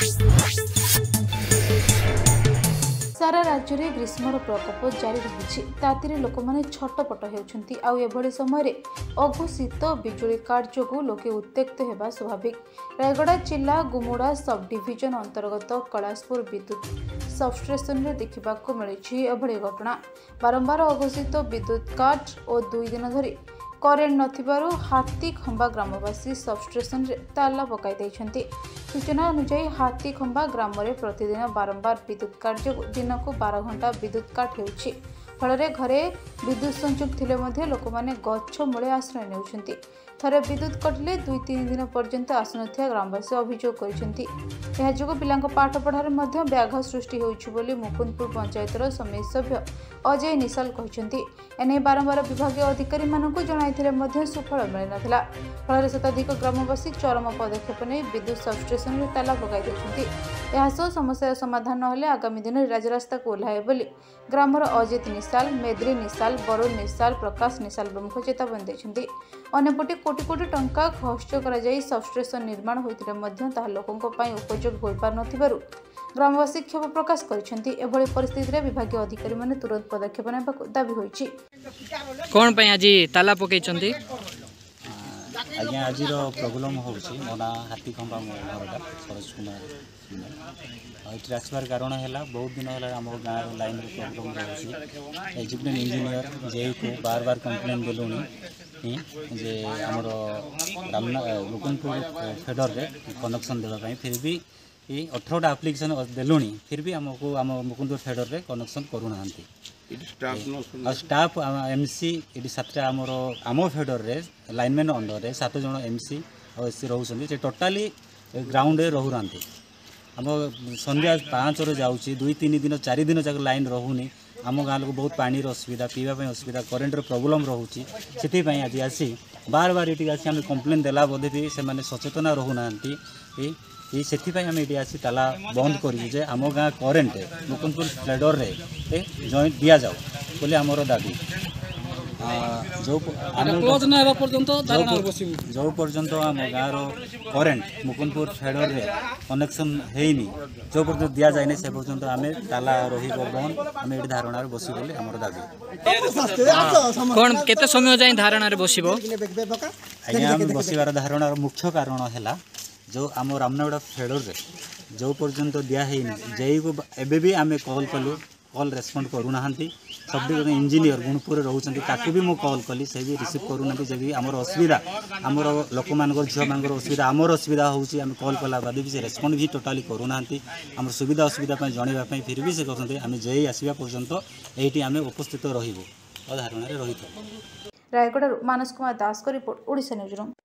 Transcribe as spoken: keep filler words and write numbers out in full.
सारा राज्य में ग्रीष्मर प्रकोप जारी रही तातीरे लोक मैंने छटपट होती आउ समय अघोषित बिजुली काट जो लोके उत्त्यक्त होगा स्वाभाविक। रायगड़ा जिला गुमुड़ा सब डिविजन अंतर्गत कैलाशपुर विद्युत सबस्टेशन में देखा मिली एभली घटना। बारंबार अघोषित विद्युत काट और दुई दिन धरी करेन्ट नथिबारु हाथीखंबा ग्रामवासी सबस्टेशन रे ताला पकाई दैछन्ति। सूचना अनुसार हाथीखंबा ग्राम में प्रतिदिन बारंबार विद्युत काट जो दिन को बारह घंटा विद्युत काट होउछि। फल घरे विद्युत संযোଗ थिले मध्ये लोक माने गच्छ मूले आश्रय नेउछन्ति। थरे विद्युत कटिले दुई तीन दिन पर्यंत आसुनथिया ग्रामवासी अभियोग करिसेंति। एहा जोगो पिलांक पाठ पढ़ारे मध्ये व्याघात सृष्टि होउछि बोली मुकुंदपुर पंचायतर समिति सभ्य अजय निशाल कहिसेंति। एने बारंबार विभागीय अधिकारी मानकु जणाइथिले मध्ये सुफल मिलि नथिला। फल शताधिक ग्रामवासी चरम पदक्षेप नै विद्युत सबस्टेशन रे ताला पकाई दैछन्ति। एहा सो समस्या समाधान नहेले आगामी दिन राजरास्ता को ओह्लाए बोली ग्रामर अजित निशाल, मेद्री निशाल, वरुण निशाल, प्रकाश निशाल प्रमुख चेतावनी दैछन्ति। अन्यपटे कोटी कोटी टंका खर्च करा जाई सबस्टेशन निर्माण होइतिले मध्ये ताहा लोकंक पई उपयोग होई पार नथिबारु ग्रामवासी क्षोभ प्रकाश करिसेंति। एभली परिस्थिति रे विभागीय अधिकारी माने तुरंत पदक्षेप नेबाक दाबी होइछि। कोन पई आज ताला पकेइछन्ति? आज्ञा आज प्रोब्लेम हो मोना हाथीखंबा मोरटा सरोज कुमार ये आसबार कारण है बहुत दिन है आम गाँव लाइन प्रोब्लेम रही एजुकेशन इंजीनियर जे को बार बार कंप्लेन देलुनी जे आमर रामना मुकुंदपुर फेडर रे कनेक्शन देवाई फिर भी ये अठारह आप्लिकेसन देलुनी फिर भी आमको आम मुकुंदपुर फेडर रे कनेक्शन करूना स्टाफ एमसी ये सातटा आमर आम फेडर रे लाइनमैन अंडर रे सात जन एमसी और एससी रोचे टोटाली ग्राउंड रे रहूना आम संध्या पाँच रे जाऊँगी दुई तीन दिन चार दिन जाक लाइन रोनी आम गाँव लोग बहुत पानी असुविधा पीवाई असुविधा करेन्ट प्रोब्लेम रोचे से आज आसी बार बार ये आसी आम कम्प्लेन देला बोधे भी से सचेतन रोना ये से आम ये आसी ताला बंद कर आम गाँ करेन्ट मुकुंदपुर फ्लेडर रे जॉइंट दि जाऊ बोले आमर दाबी जो जो पर्यंत आम गाँव करेन्ट मुकुंदपुर फेडर रे कनेक्शन हैनी जो पर्यंत दि जाए से पर्यंत आम ताला रन आम ये धारणा बसू बोली आमर दाबी। कौन केते समय जाए धारणा बसबो? आज्ञा आम बसबार धारणार मुख्य कारण है जो आम रामनगड़ा फेडर रे जो पर्यंत दिया जई को एबे भी आम कॉल कलु कॉल रेस्पॉन्ड करूना सब इंजीनियर गुणपुर रोचे ताकू भी मु कॉल कली से भी रिसीव करूना जब आमर असुविधा आमर लोक मान झील मान असुविधा आमर असुविधा होम कॉल कला बाद भी से रेस्पॉन्ड भी टोटाली करूना आम सुविधा असुविधा जनवाई फिर भी से कहते आम जई आसवा पर्यंत ये आम उपस्थित रही धारणा रही। रायगड़ा मानस कुमार दास को रिपोर्ट ओडिशा न्यूज रूम।